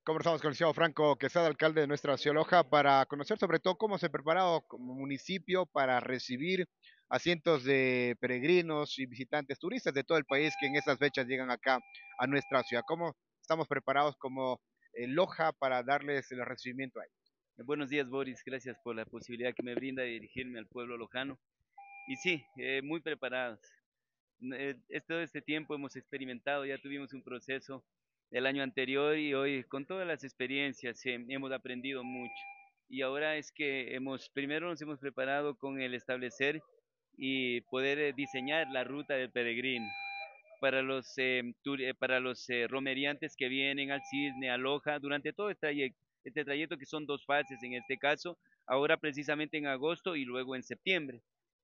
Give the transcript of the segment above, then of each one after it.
Conversamos con el señor Franco Quesada, alcalde de nuestra ciudad Loja, para conocer sobre todo cómo se ha preparado como municipio para recibir a cientos de peregrinos y visitantes turistas de todo el país que en estas fechas llegan acá a nuestra ciudad. ¿Cómo estamos preparados como Loja para darles el recibimiento a ellos? Buenos días, Boris. Gracias por la posibilidad que me brinda de dirigirme al pueblo lojano. Y sí, muy preparados. Todo este tiempo hemos experimentado, ya tuvimos un proceso el año anterior y hoy con todas las experiencias hemos aprendido mucho. Y ahora es que primero nos hemos preparado con el establecer y poder diseñar la ruta del peregrino para los romeriantes que vienen al Cisne, a Loja, durante todo este trayecto que son dos fases en este caso, ahora precisamente en agosto y luego en septiembre.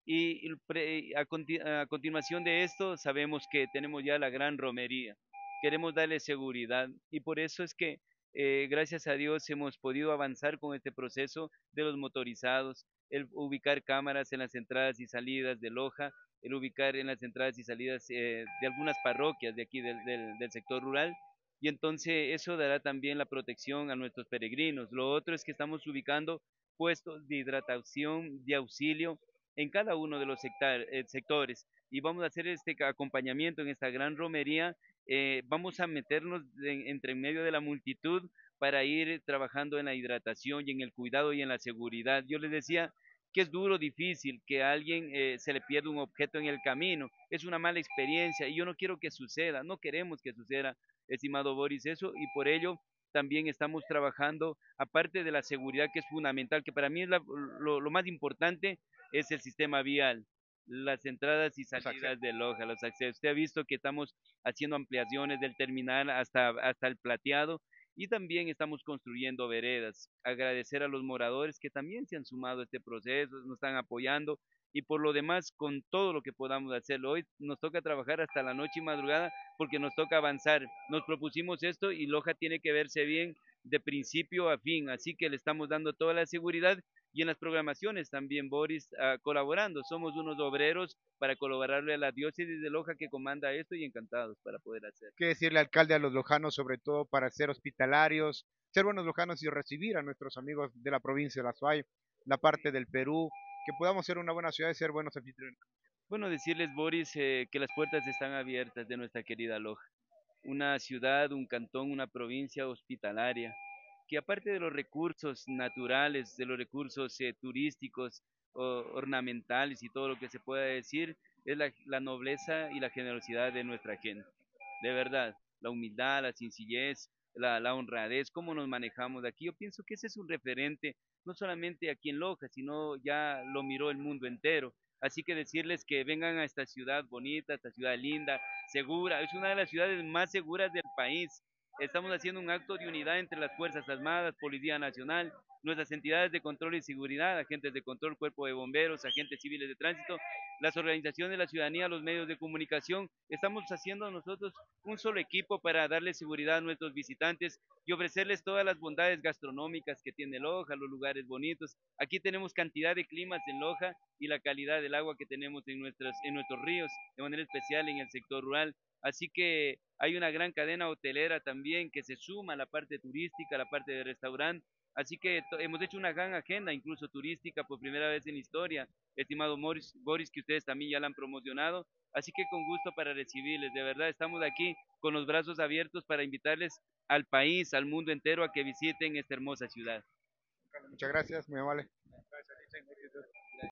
A continuación de esto sabemos que tenemos ya la gran romería, queremos darle seguridad y por eso es que gracias a Dios hemos podido avanzar con este proceso de los motorizados, el ubicar cámaras en las entradas y salidas de Loja, el ubicar en las entradas y salidas de algunas parroquias de aquí del sector rural. Y entonces eso dará también la protección a nuestros peregrinos. Lo otro es que estamos ubicando puestos de hidratación, de auxilio en cada uno de los sectores. Y vamos a hacer este acompañamiento en esta gran romería. Vamos a meternos entre en medio de la multitud para ir trabajando en la hidratación y en el cuidado y en la seguridad. Yo les decía que es duro, difícil, que a alguien se le pierda un objeto en el camino. Es una mala experiencia y yo no quiero que suceda, no queremos que suceda, estimado Boris, eso, y por ello también estamos trabajando, aparte de la seguridad que es fundamental, que para mí es lo más importante, es el sistema vial, las entradas y Los accesos. salidas de Loja, los accesos. Usted ha visto que estamos haciendo ampliaciones del terminal hasta el plateado y también estamos construyendo veredas. Agradecer a los moradores que también se han sumado a este proceso, nos están apoyando y por lo demás, con todo lo que podamos hacerlo. Hoy nos toca trabajar hasta la noche y madrugada porque nos toca avanzar. Nos propusimos esto y Loja tiene que verse bien de principio a fin, así que le estamos dando toda la seguridad y en las programaciones también, Boris, colaborando. Somos unos obreros para colaborarle a la diócesis de Loja que comanda esto y encantados para poder hacer. ¿Qué decirle, alcalde, a los lojanos, sobre todo para ser hospitalarios, ser buenos lojanos y recibir a nuestros amigos de la provincia de La Suay, la parte del Perú, que podamos ser una buena ciudad y ser buenos anfitriones? Bueno, decirles, Boris, que las puertas están abiertas de nuestra querida Loja. Una ciudad, un cantón, una provincia hospitalaria, que aparte de los recursos naturales, de los recursos turísticos, ornamentales y todo lo que se pueda decir, es la nobleza y la generosidad de nuestra gente. De verdad, la humildad, la sencillez, la honradez, cómo nos manejamos aquí. Yo pienso que ese es un referente, no solamente aquí en Loja, sino ya lo miró el mundo entero. Así que decirles que vengan a esta ciudad bonita, esta ciudad linda, segura, es una de las ciudades más seguras del país. Estamos haciendo un acto de unidad entre las Fuerzas Armadas, Policía Nacional, nuestras entidades de control y seguridad, agentes de control, cuerpo de bomberos, agentes civiles de tránsito, las organizaciones de la ciudadanía, los medios de comunicación. Estamos haciendo nosotros un solo equipo para darle seguridad a nuestros visitantes y ofrecerles todas las bondades gastronómicas que tiene Loja, los lugares bonitos. Aquí tenemos cantidad de climas en Loja y la calidad del agua que tenemos en nuestros ríos, de manera especial en el sector rural. Así que hay una gran cadena hotelera también que se suma a la parte turística, a la parte de restaurante. Así que hemos hecho una gran agenda, incluso turística, por primera vez en la historia, estimado Boris, que ustedes también ya la han promocionado. Así que con gusto para recibirles. De verdad, estamos aquí con los brazos abiertos para invitarles al país, al mundo entero, a que visiten esta hermosa ciudad. Muchas gracias, muy amable.